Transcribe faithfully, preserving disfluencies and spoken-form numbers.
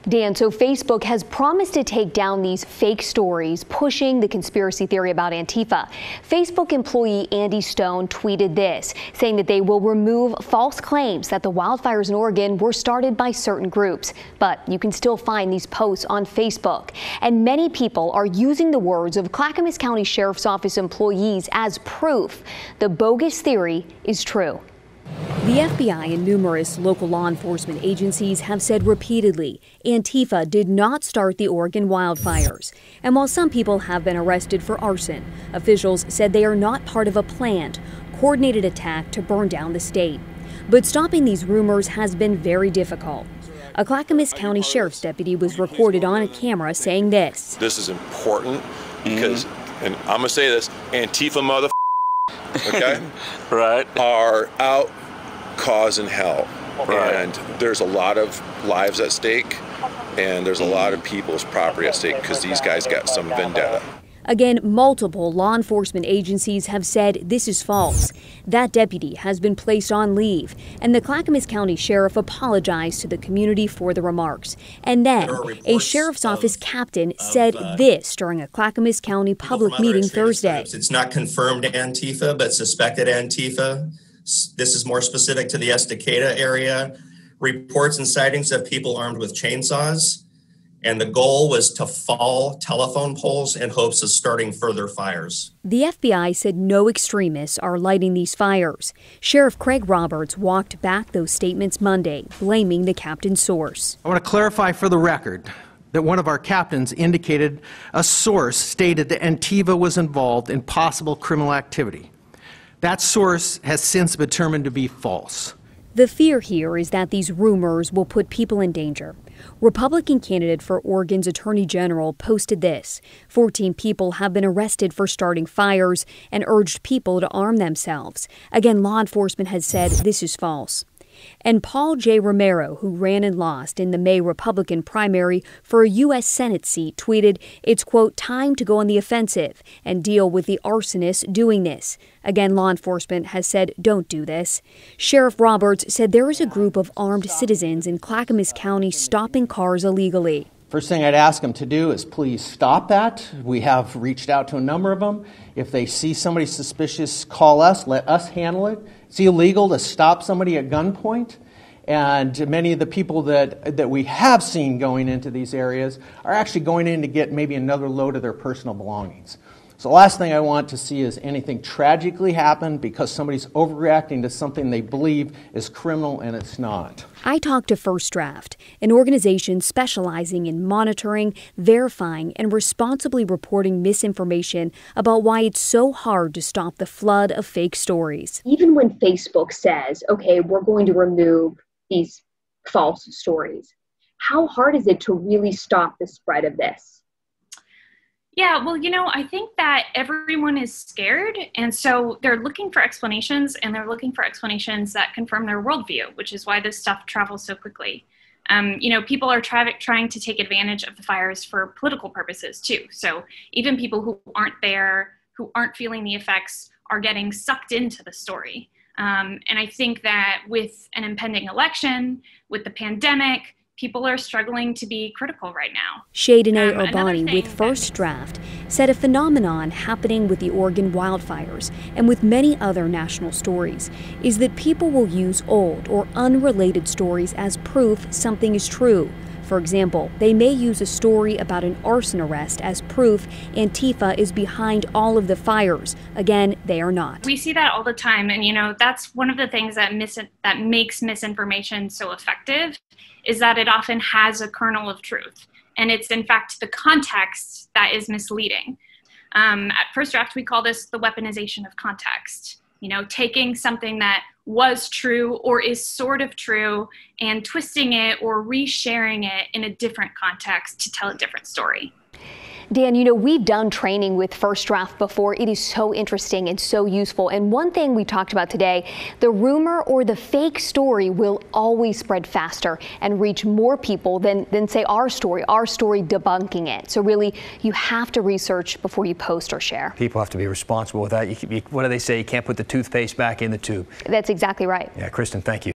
Dan, so Facebook has promised to take down these fake stories pushing the conspiracy theory about Antifa. Facebook employee Andy Stone tweeted this, saying that they will remove false claims that the wildfires in Oregon were started by certain groups. But you can still find these posts on Facebook. And many people are using the words of Clackamas County Sheriff's Office employees as proof the bogus theory is true. The F B I and numerous local law enforcement agencies have said repeatedly Antifa did not start the Oregon wildfires. And while some people have been arrested for arson, officials said they are not part of a planned, coordinated attack to burn down the state. But stopping these rumors has been very difficult. A Clackamas County Sheriff's deputy was recorded on a camera saying this. This is important because, mm-hmm. and I'm going to say this, Antifa mother okay, right, are out causing hell, right. And there's a lot of lives at stake, and there's a lot of people's property at stake because these guys got some vendetta. Again, multiple law enforcement agencies have said this is false. That deputy has been placed on leave, and the Clackamas County Sheriff apologized to the community for the remarks. And then a Sheriff's Office captain of, said uh, this during a Clackamas County public meeting Thursday. It's not confirmed Antifa, but suspected Antifa. This is more specific to the Estacada area. Reports and sightings of people armed with chainsaws. And the goal was to fall telephone poles in hopes of starting further fires. The F B I said no extremists are lighting these fires. Sheriff Craig Roberts walked back those statements Monday, blaming the captain's source. I want to clarify for the record that one of our captains indicated a source stated that Antifa was involved in possible criminal activity. That source has since been determined to be false. The fear here is that these rumors will put people in danger. Republican candidate for Oregon's Attorney General posted this. fourteen people have been arrested for starting fires and urged people to arm themselves. Again, law enforcement has said this is false. And Paul J. Romero, who ran and lost in the May Republican primary for a U S Senate seat, tweeted, it's, quote, time to go on the offensive and deal with the arsonists doing this. Again, law enforcement has said don't do this. Sheriff Roberts said there is a group of armed citizens in Clackamas County stopping cars illegally. First thing I'd ask them to do is please stop that. We have reached out to a number of them. If they see somebody suspicious, call us, let us handle it. It's illegal to stop somebody at gunpoint. And many of the people that, that we have seen going into these areas are actually going in to get maybe another load of their personal belongings. So the last thing I want to see is anything tragically happen because somebody's overreacting to something they believe is criminal and it's not. I talked to First Draft, an organization specializing in monitoring, verifying, and responsibly reporting misinformation about why it's so hard to stop the flood of fake stories. Even when Facebook says, okay, we're going to remove these false stories, how hard is it to really stop the spread of this? Yeah, well, you know, I think that everyone is scared, and so they're looking for explanations, and they're looking for explanations that confirm their worldview, which is why this stuff travels so quickly. Um, you know, people are try- trying to take advantage of the fires for political purposes, too. So even people who aren't there, who aren't feeling the effects, are getting sucked into the story. Um, and I think that with an impending election, with the pandemic, people are struggling to be critical right now. Shadene um, Urbani with First Draft said a phenomenon happening with the Oregon wildfires and with many other national stories is that people will use old or unrelated stories as proof something is true. For example, they may use a story about an arson arrest as proof Antifa is behind all of the fires. Again, they are not. We see that all the time, and you know that's one of the things that mis- that makes misinformation so effective is that it often has a kernel of truth, and it's in fact the context that is misleading. Um, at First Draft, we call this the weaponization of context. You know, taking something that was true or is sort of true and twisting it or resharing it in a different context to tell a different story. Dan, you know, we've done training with First Draft before. It is so interesting and so useful. And one thing we talked about today, the rumor or the fake story will always spread faster and reach more people than, than say our story, our story debunking it. So really, you have to research before you post or share. People have to be responsible with that. You, you, what do they say? You can't put the toothpaste back in the tube. That's exactly right. Yeah, Kristen, thank you.